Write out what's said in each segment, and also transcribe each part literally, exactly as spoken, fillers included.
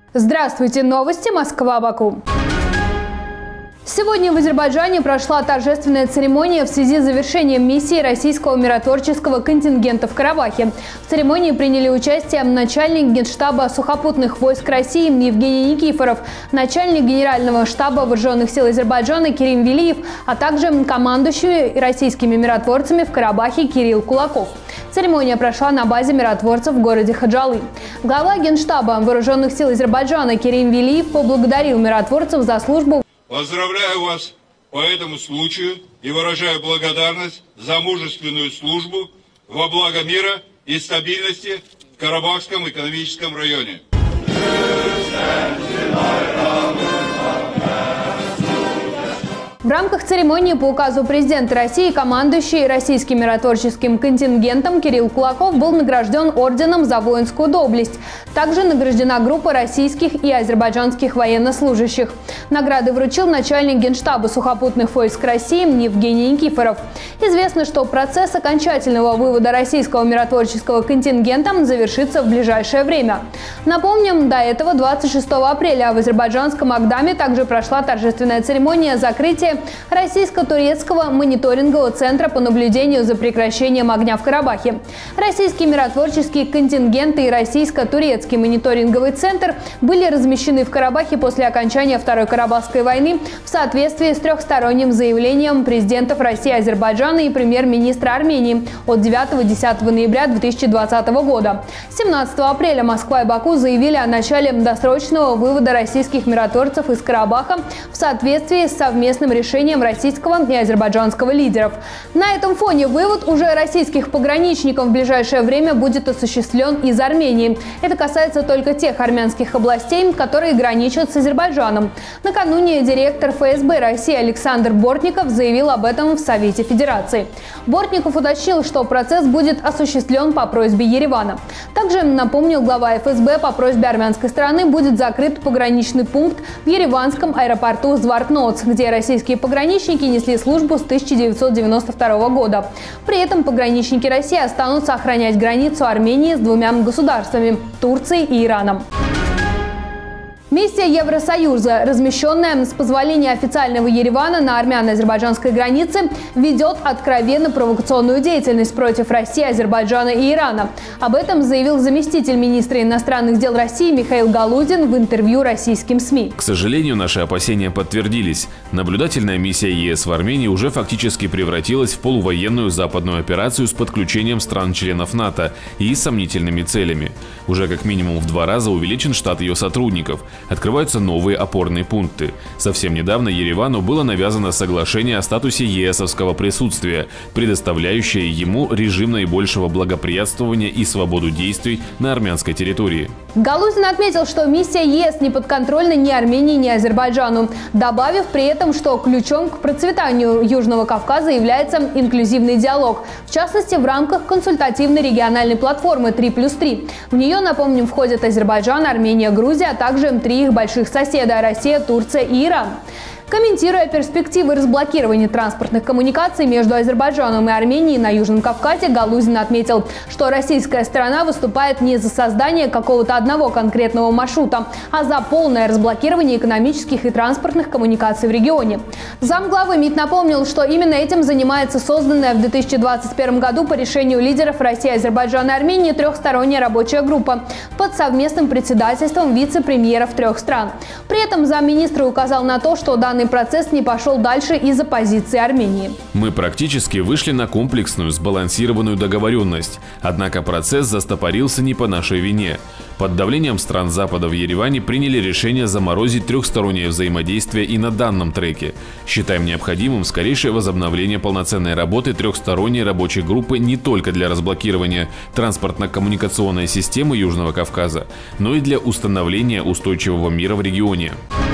Здравствуйте, новости Москва-Баку. Сегодня в Азербайджане прошла торжественная церемония в связи с завершением миссии российского миротворческого контингента в Карабахе. В церемонии приняли участие начальник Генштаба сухопутных войск России Евгений Никифоров, начальник Генерального штаба Вооруженных сил Азербайджана Керим Велиев, а также командующий российскими миротворцами в Карабахе Кирилл Кулаков. Церемония прошла на базе миротворцев в городе Хаджалы. Глава Генштаба Вооруженных сил Азербайджана Керим Велиев поблагодарил миротворцев за службу. Поздравляю вас по этому случаю и выражаю благодарность за мужественную службу во благо мира и стабильности в Карабахском экономическом районе. В рамках церемонии по указу президента России командующий российским миротворческим контингентом Кирилл Кулаков был награжден орденом за воинскую доблесть. Также награждена группа российских и азербайджанских военнослужащих. Награды вручил начальник Генштаба сухопутных войск России Евгений Никифоров. Известно, что процесс окончательного вывода российского миротворческого контингента завершится в ближайшее время. Напомним, до этого двадцать шестого апреля в азербайджанском Агдаме также прошла торжественная церемония закрытия российско-турецкого мониторингового центра по наблюдению за прекращением огня в Карабахе. Российские миротворческие контингенты и российско-турецкий мониторинговый центр были размещены в Карабахе после окончания Второй Карабахской войны в соответствии с трехсторонним заявлением президентов России, Азербайджана и премьер-министра Армении от девятого-десятого ноября две тысячи двадцатого года. семнадцатого апреля Москва и Баку заявили о начале досрочного вывода российских миротворцев из Карабаха в соответствии с совместным решением решением российского и азербайджанского лидеров. На этом фоне вывод уже российских пограничников в ближайшее время будет осуществлен из Армении. Это касается только тех армянских областей, которые граничат с Азербайджаном. Накануне директор эф эс бэ России Александр Бортников заявил об этом в Совете Федерации. Бортников уточнил, что процесс будет осуществлен по просьбе Еревана. Также напомнил глава эф эс бэ, по просьбе армянской стороны будет закрыт пограничный пункт в ереванском аэропорту Звартноц, где российские пограничники несли службу с тысяча девятьсот девяносто второго года. При этом пограничники России останутся охранять границу Армении с двумя государствами – Турцией и Ираном. Миссия Евросоюза, размещенная с позволения официального Еревана на армяно-азербайджанской границе, ведет откровенно провокационную деятельность против России, Азербайджана и Ирана. Об этом заявил заместитель министра иностранных дел России Михаил Галузин в интервью российским СМИ. К сожалению, наши опасения подтвердились. Наблюдательная миссия е эс в Армении уже фактически превратилась в полувоенную западную операцию с подключением стран-членов НАТО и сомнительными целями. Уже как минимум в два раза увеличен штат ее сотрудников. Открываются новые опорные пункты. Совсем недавно Еревану было навязано соглашение о статусе е эсовского присутствия, предоставляющее ему режим наибольшего благоприятствования и свободу действий на армянской территории. Галузин отметил, что миссия е эс не подконтрольна ни Армении, ни Азербайджану, добавив при этом, что ключом к процветанию Южного Кавказа является инклюзивный диалог, в частности в рамках консультативной региональной платформы три плюс три. В нее, напомним, входят Азербайджан, Армения, Грузия, а также три их больших соседа – Россия, Турция и Иран. Комментируя перспективы разблокирования транспортных коммуникаций между Азербайджаном и Арменией на Южном Кавказе, Галузин отметил, что российская сторона выступает не за создание какого-то одного конкретного маршрута, а за полное разблокирование экономических и транспортных коммуникаций в регионе. Замглавы МИД напомнил, что именно этим занимается созданная в две тысячи двадцать первом году по решению лидеров России, Азербайджана и Армении трехсторонняя рабочая группа под совместным председательством вице-премьеров трех стран. При этом замминистра указал на то, что данный процесс не пошел дальше из-за позиции Армении. Мы практически вышли на комплексную, сбалансированную договоренность. Однако процесс застопорился не по нашей вине. Под давлением стран Запада в Ереване приняли решение заморозить трехстороннее взаимодействие и на данном треке. Считаем необходимым скорейшее возобновление полноценной работы трехсторонней рабочей группы не только для разблокирования транспортно-коммуникационной системы Южного Кавказа, но и для установления устойчивого мира в регионе.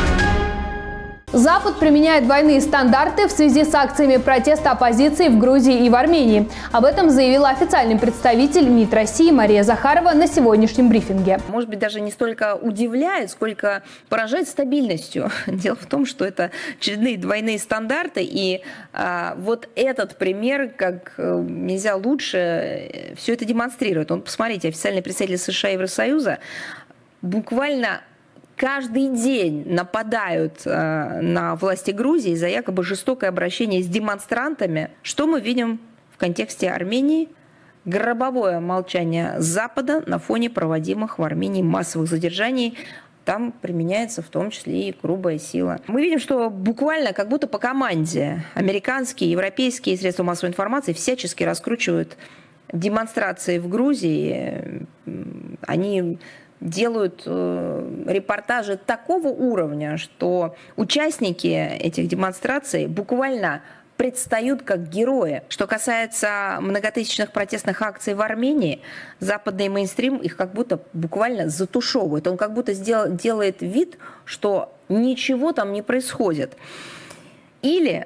Запад применяет двойные стандарты в связи с акциями протеста оппозиции в Грузии и в Армении. Об этом заявила официальный представитель МИД России Мария Захарова на сегодняшнем брифинге. Может быть, даже не столько удивляет, сколько поражает стабильностью. Дело в том, что это очередные двойные стандарты, и а, вот этот пример, как нельзя лучше, все это демонстрирует. Он, посмотрите, официальный представитель США и Евросоюза буквально каждый день нападают э, на власти Грузии за якобы жестокое обращение с демонстрантами. Что мы видим в контексте Армении? Гробовое молчание Запада на фоне проводимых в Армении массовых задержаний. Там применяется в том числе и грубая сила. Мы видим, что буквально как будто по команде американские, европейские средства массовой информации всячески раскручивают демонстрации в Грузии. Они делают репортажи такого уровня, что участники этих демонстраций буквально предстают как герои. Что касается многотысячных протестных акций в Армении, западный мейнстрим их как будто буквально затушевывает. Он как будто сделал, делает вид, что ничего там не происходит. Или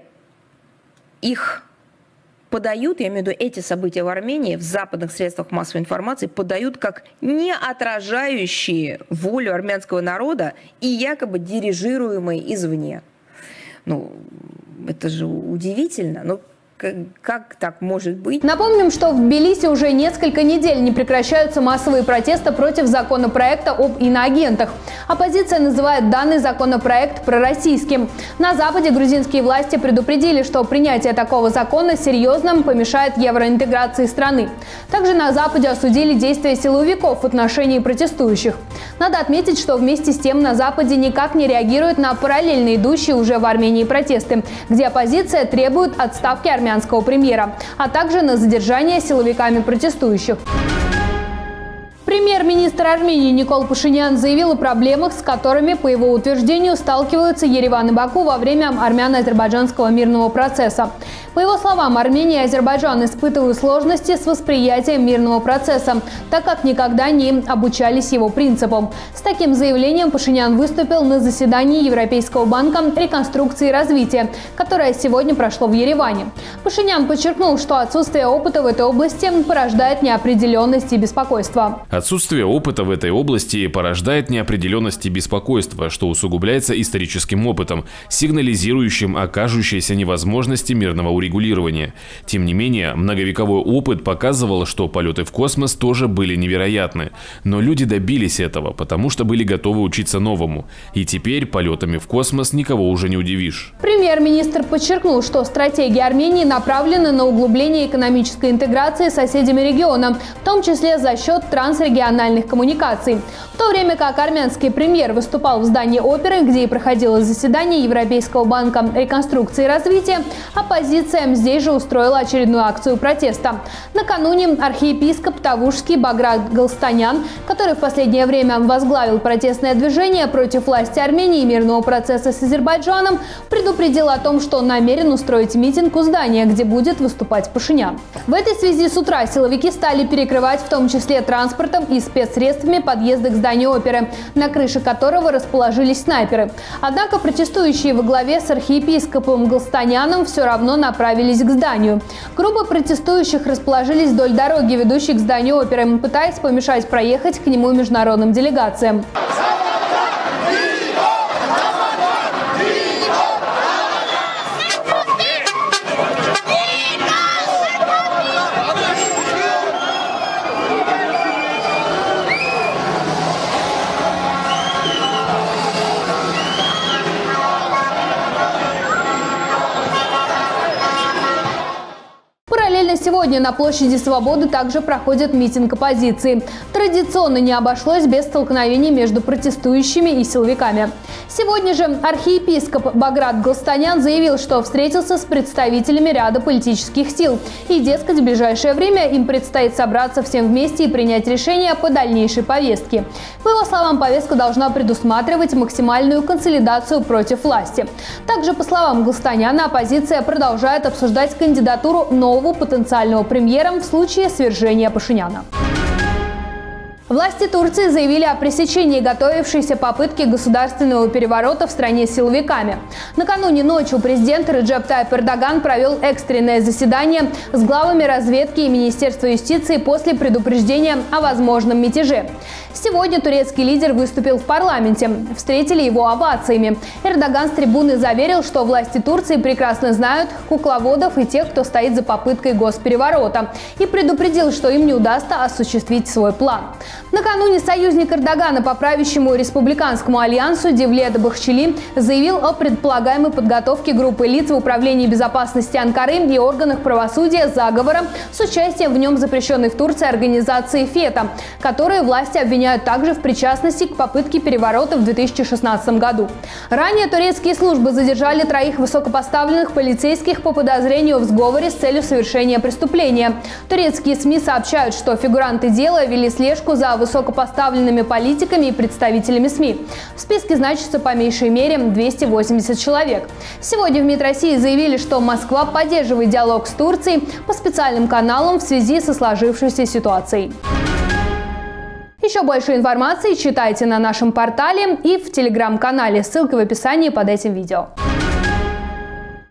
их подают, я имею в виду эти события в Армении, в западных средствах массовой информации, подают как не отражающие волю армянского народа и якобы дирижируемые извне. Ну, это же удивительно. Ну, как, как так может быть? Напомним, что в Тбилиси уже несколько недель не прекращаются массовые протесты против законопроекта об иноагентах. Оппозиция называет данный законопроект пророссийским. На Западе грузинские власти предупредили, что принятие такого закона серьезно помешает евроинтеграции страны. Также на Западе осудили действия силовиков в отношении протестующих. Надо отметить, что вместе с тем на Западе никак не реагируют на параллельно идущие уже в Армении протесты, где оппозиция требует отставки армянского армянского премьера, а также на задержание силовиками протестующих. Премьер-министр Армении Никол Пашинян заявил о проблемах, с которыми, по его утверждению, сталкиваются Ереван и Баку во время армяно-азербайджанского мирного процесса. По его словам, Армения и Азербайджан испытывают сложности с восприятием мирного процесса, так как никогда не обучались его принципам. С таким заявлением Пашинян выступил на заседании Европейского банка реконструкции и развития, которое сегодня прошло в Ереване. Пашинян подчеркнул, что отсутствие опыта в этой области порождает неопределенность и беспокойство. Отсутствие опыта в этой области порождает неопределенность и беспокойство, что усугубляется историческим опытом, сигнализирующим о кажущейся невозможности мирного урегулирования. Тем не менее, многовековой опыт показывал, что полеты в космос тоже были невероятны. Но люди добились этого, потому что были готовы учиться новому. И теперь полетами в космос никого уже не удивишь. Премьер-министр подчеркнул, что стратегия Армении направлена на углубление экономической интеграции с соседями региона, в том числе за счет трансрегиональных коммуникаций. В то время как армянский премьер выступал в здании оперы, где и проходило заседание Европейского банка реконструкции и развития, оппозиция здесь же устроила очередную акцию протеста. Накануне архиепископ Тавушский Баграт Галстанян, который в последнее время возглавил протестное движение против власти Армении и мирного процесса с Азербайджаном, предупредил о том, что намерен устроить митинг у здания, где будет выступать Пашинян. В этой связи с утра силовики стали перекрывать в том числе транспортом и спецсредствами подъезды к зданию оперы, на крыше которого расположились снайперы. Однако протестующие во главе с архиепископом Галстаняном все равно направились к зданию. Группы протестующих расположились вдоль дороги, ведущей к зданию оперы, пытаясь помешать проехать к нему международным делегациям. Сегодня на площади Свободы также проходит митинг оппозиции. Традиционно не обошлось без столкновений между протестующими и силовиками. Сегодня же архиепископ Баграт Галстанян заявил, что встретился с представителями ряда политических сил. И, дескать, в ближайшее время им предстоит собраться всем вместе и принять решение по дальнейшей повестке. По его словам, повестка должна предусматривать максимальную консолидацию против власти. Также, по словам Галстаняна, оппозиция продолжает обсуждать кандидатуру нового потенциального премьера в случае свержения Пашиняна. Власти Турции заявили о пресечении готовившейся попытки государственного переворота в стране силовиками. Накануне ночью президент Реджеп Тайип Эрдоган провел экстренное заседание с главами разведки и Министерства юстиции после предупреждения о возможном мятеже. Сегодня турецкий лидер выступил в парламенте. Встретили его овациями. Эрдоган с трибуны заверил, что власти Турции прекрасно знают кукловодов и тех, кто стоит за попыткой госпереворота, и предупредил, что им не удастся осуществить свой план. Накануне союзник Эрдогана по правящему республиканскому альянсу Девлет Бахчели заявил о предполагаемой подготовке группы лиц в Управлении безопасности Анкары и органах правосудия заговора с участием в нем запрещенной в Турции организации ФЕТА, которые власти обвиняют также в причастности к попытке переворота в две тысячи шестнадцатом году. Ранее турецкие службы задержали троих высокопоставленных полицейских по подозрению в сговоре с целью совершения преступления. Турецкие СМИ сообщают, что фигуранты дела вели слежку за высокопоставленными политиками и представителями СМИ. В списке значится по меньшей мере двести восемьдесят человек. Сегодня в МИД России заявили, что Москва поддерживает диалог с Турцией по специальным каналам в связи со сложившейся ситуацией. Еще больше информации читайте на нашем портале и в телеграм-канале. Ссылка в описании под этим видео.